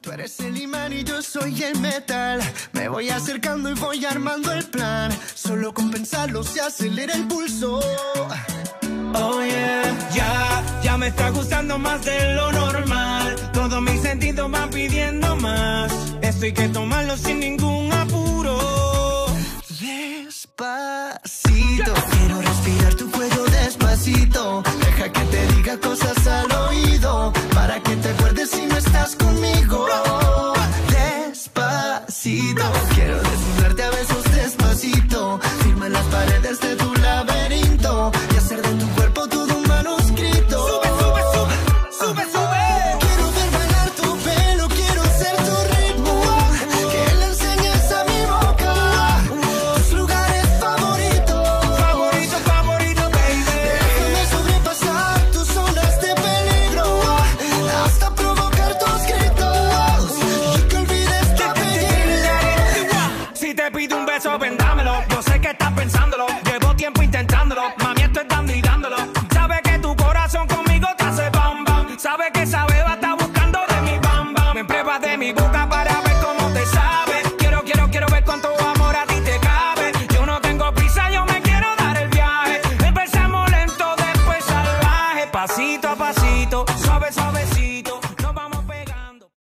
Tú eres el imán y yo soy el metal. Me voy acercando y voy armando el plan. Solo con pensarlo se acelera el pulso. Oh yeah, ya me está gustando más de lo normal. Todos mis sentidos van pidiendo más. Esto hay que tomarlo sin ningún apuro. Despacito, quiero respirar tu cuello despacito. Deja que te diga cosas al oído, para que te acuerdes si no estás conmigo. Despacito, quiero desnudarte a besos despacito. Firma en las paredes de tu laberinto y hacer de tu cuerpo todo un manuscrito. Sube, sube, sube, sube, sube. Quiero ver bailar tu pelo, quiero ser tu ritmo. Que le enseñes a mi boca tus lugares favoritos. Favorito, favorito, baby. Déjame sobrepasar tus zonas de peligro, hasta provocar tus gritos y que olvides tu apellido. Si te pido un beso, vendámelo. Yo sé que estás pensándolo. Llevo tiempo intentándolo. Mami, esto es dando y dándolo. Sabe que tu corazón conmigo te hace bam bam. Sabe que esa beba está buscando de mi bam bam. Me pruebas de mi boca para ver cómo te sabe. Quiero ver cuánto amor a ti te cabe. Yo no tengo prisa, yo me quiero dar el viaje. Empezamos lento, después salvaje. Pasito a pasito.